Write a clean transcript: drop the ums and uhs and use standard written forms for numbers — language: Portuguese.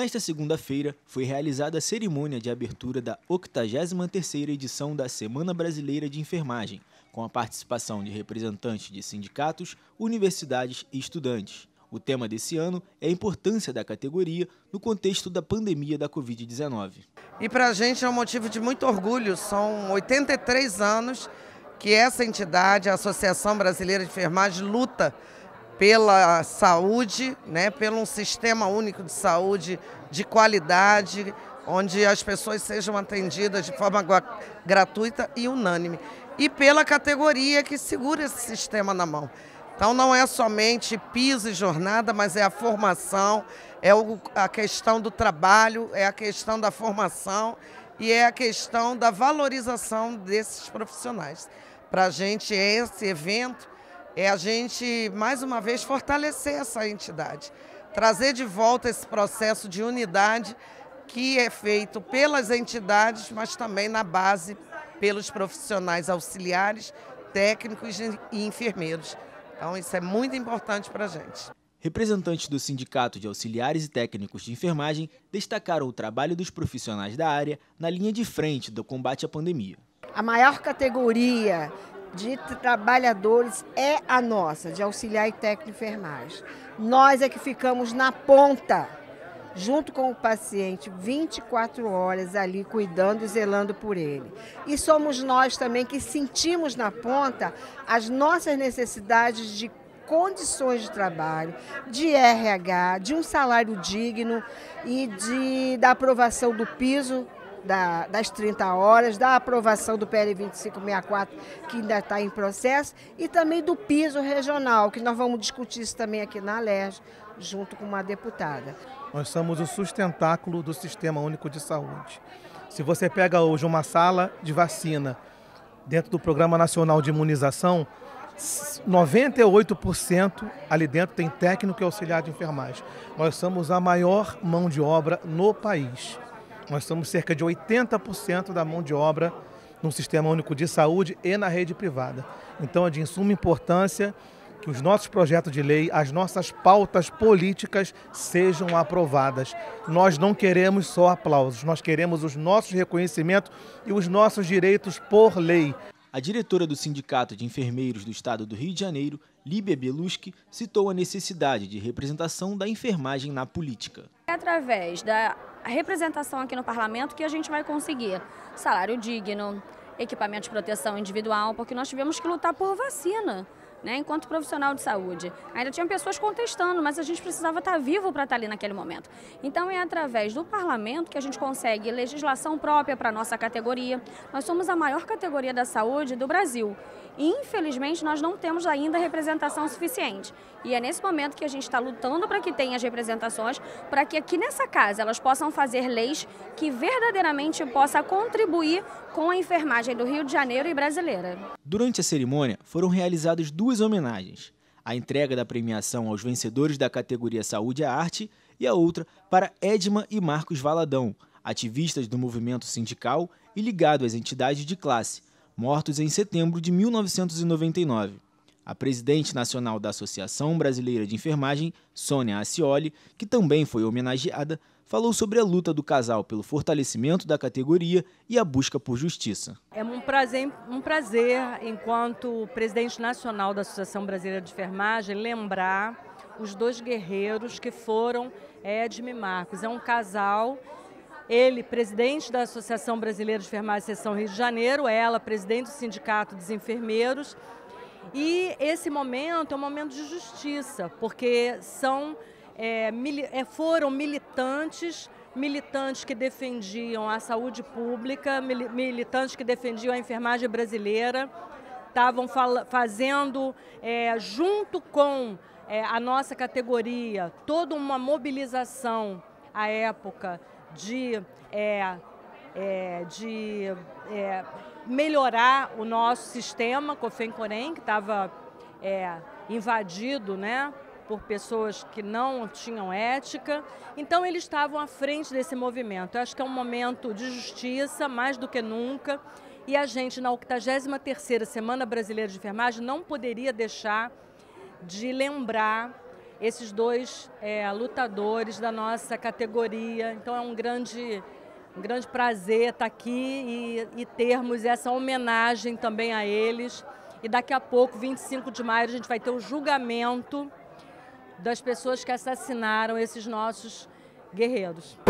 Nesta segunda-feira, foi realizada a cerimônia de abertura da 83ª edição da Semana Brasileira de Enfermagem, com a participação de representantes de sindicatos, universidades e estudantes. O tema desse ano é a importância da categoria no contexto da pandemia da Covid-19. E para a gente é um motivo de muito orgulho, são 83 anos que essa entidade, a Associação Brasileira de Enfermagem, luta pela saúde, pelo um sistema único de saúde de qualidade, onde as pessoas sejam atendidas de forma gratuita e unânime. E pela categoria que segura esse sistema na mão. Então não é somente piso e jornada, mas é a formação, é a questão do trabalho, é a questão da formação e é a questão da valorização desses profissionais. Para a gente, esse evento é a gente, mais uma vez, fortalecer essa entidade, trazer de volta esse processo de unidade que é feito pelas entidades, mas também na base pelos profissionais auxiliares, técnicos e enfermeiros. Então isso é muito importante para a gente. Representantes do Sindicato de Auxiliares e Técnicos de Enfermagem destacaram o trabalho dos profissionais da área na linha de frente do combate à pandemia. A maior categoria de trabalhadores é a nossa, de auxiliar e técnico de enfermagem. Nós é que ficamos na ponta, junto com o paciente, 24 horas ali cuidando e zelando por ele. E somos nós também que sentimos na ponta as nossas necessidades de condições de trabalho, de RH, de um salário digno e da aprovação do piso das 30 horas, da aprovação do PL 2564, que ainda está em processo, e também do piso regional, que nós vamos discutir isso também aqui na Alerj, junto com uma deputada. Nós somos o sustentáculo do Sistema Único de Saúde. Se você pega hoje uma sala de vacina dentro do Programa Nacional de Imunização, 98% ali dentro tem técnico e auxiliar de enfermagem. Nós somos a maior mão de obra no país. Nós somos cerca de 80% da mão de obra no Sistema Único de Saúde e na rede privada. Então é de suma importância que os nossos projetos de lei, as nossas pautas políticas sejam aprovadas. Nós não queremos só aplausos, nós queremos os nossos reconhecimentos e os nossos direitos por lei. A diretora do Sindicato de Enfermeiros do Estado do Rio de Janeiro, Líbia Beluschi, citou a necessidade de representação da enfermagem na política. É através da representação aqui no parlamento que a gente vai conseguir salário digno, equipamento de proteção individual, porque nós tivemos que lutar por vacina. Enquanto profissional de saúde. Ainda tinha pessoas contestando, mas a gente precisava estar vivo para estar ali naquele momento. Então é através do parlamento que a gente consegue legislação própria para a nossa categoria. Nós somos a maior categoria da saúde do Brasil. E, infelizmente, nós não temos ainda representação suficiente. E é nesse momento que a gente está lutando para que tenha as representações, para que aqui nessa casa elas possam fazer leis que verdadeiramente possam contribuir com a enfermagem do Rio de Janeiro e brasileira. Durante a cerimônia, foram realizadas duas homenagens. A entrega da premiação aos vencedores da categoria Saúde e Arte e a outra para Edma e Marcos Valadão, ativistas do movimento sindical e ligados às entidades de classe, mortos em setembro de 1999. A presidente nacional da Associação Brasileira de Enfermagem, Sônia Acioli, que também foi homenageada, falou sobre a luta do casal pelo fortalecimento da categoria e a busca por justiça. É um prazer, enquanto presidente nacional da Associação Brasileira de Enfermagem, lembrar os dois guerreiros que foram Edma e Marcos. É um casal. Ele, presidente da Associação Brasileira de Enfermagem Seção Rio de Janeiro, ela, presidente do Sindicato dos Enfermeiros. E esse momento é um momento de justiça, porque foram militantes que defendiam a saúde pública, militantes que defendiam a enfermagem brasileira, estavam fazendo, junto com a nossa categoria, toda uma mobilização à época de melhorar o nosso sistema COFEM-COREM, que estava invadido, por pessoas que não tinham ética. Então eles estavam à frente desse movimento. Eu acho que é um momento de justiça, mais do que nunca, e a gente, na 83ª Semana Brasileira de Enfermagem, não poderia deixar de lembrar esses dois lutadores da nossa categoria. Então é um grande prazer estar aqui e termos essa homenagem também a eles. E daqui a pouco, 25 de maio, a gente vai ter o julgamento das pessoas que assassinaram esses nossos guerreiros.